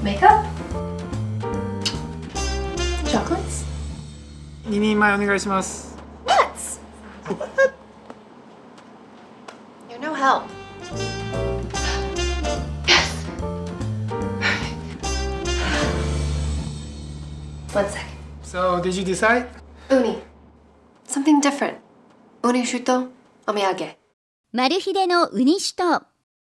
Makeup? Chocolates? 2人前お願いします。 What? You're no help. Yes. One second. So, did you decide? Uni. Something different. Uni Shutou お土産。 マルヒデのウニ酒盗。